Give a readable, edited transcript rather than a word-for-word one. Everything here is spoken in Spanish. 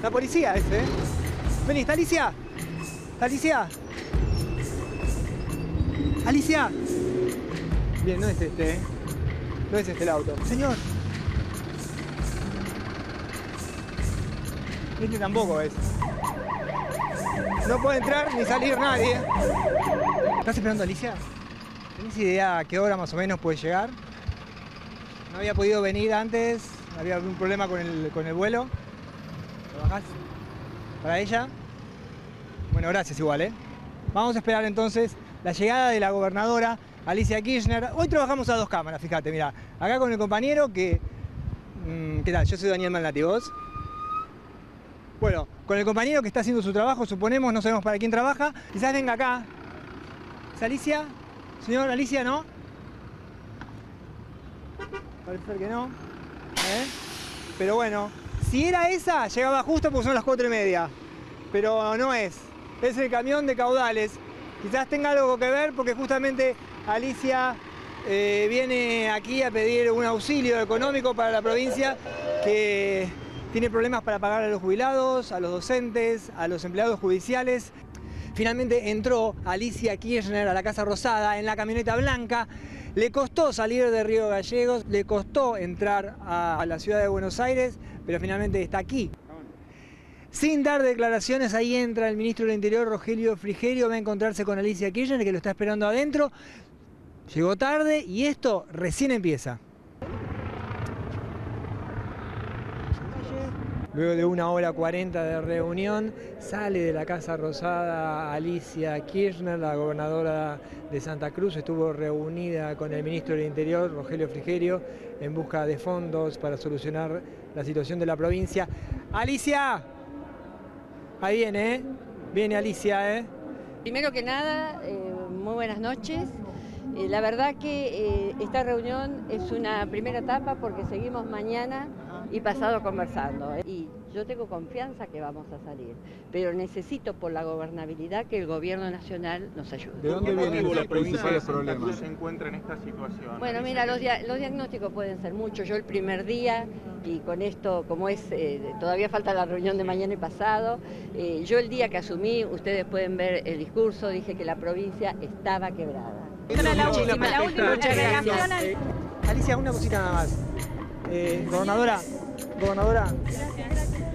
La policía ese, ¿eh? Vení, ¿está Alicia? ¿Está Alicia? ¿Alicia? Bien, no es este, ¿eh? No es este el auto. Señor. Este tampoco es. No puede entrar ni salir nadie. ¿Estás esperando a Alicia? ¿Tenés idea a qué hora más o menos puede llegar? No había podido venir antes, había algún problema con el vuelo. ¿Lo bajás? ¿Para ella? Bueno, gracias igual, ¿eh? Vamos a esperar entonces la llegada de la gobernadora Alicia Kirchner. Hoy trabajamos a dos cámaras, fíjate, mira. Acá con el compañero que... ¿Qué tal? Yo soy Daniel Malnati, ¿vos? Bueno, con el compañero que está haciendo su trabajo, suponemos, no sabemos para quién trabaja. Quizás venga acá. ¿Es Alicia? Señor, Alicia, ¿no? Parece ser que no. Pero bueno, si era esa, llegaba justo porque son las 4:30. Pero no es. Es el camión de caudales. Quizás tenga algo que ver porque justamente Alicia viene aquí a pedir un auxilio económico para la provincia que tiene problemas para pagar a los jubilados, a los docentes, a los empleados judiciales. Finalmente entró Alicia Kirchner a la Casa Rosada en la camioneta blanca. Le costó salir de Río Gallegos, le costó entrar a la ciudad de Buenos Aires, pero finalmente está aquí. Sin dar declaraciones, ahí entra el ministro del Interior, Rogelio Frigerio, va a encontrarse con Alicia Kirchner, que lo está esperando adentro. Llegó tarde y esto recién empieza. Luego de 1:40 de reunión, sale de la Casa Rosada Alicia Kirchner, la gobernadora de Santa Cruz. Estuvo reunida con el ministro del Interior, Rogelio Frigerio, en busca de fondos para solucionar la situación de la provincia. ¡Alicia! Ahí viene, ¿eh? Viene Alicia, ¿eh? Primero que nada, muy buenas noches. La verdad que esta reunión es una primera etapa porque seguimos mañana y pasado conversando. Y yo tengo confianza que vamos a salir, pero necesito por la gobernabilidad que el gobierno nacional nos ayude. ¿De dónde vienen los principales problemas? ¿Se encuentra en esta situación? Bueno, mira, los diagnósticos pueden ser muchos. Yo el primer día, y con esto, como es, todavía falta la reunión de mañana y pasado, yo el día que asumí, ustedes pueden ver el discurso, dije que la provincia estaba quebrada. La última relación al... Alicia, una cosita nada más. Gobernadora,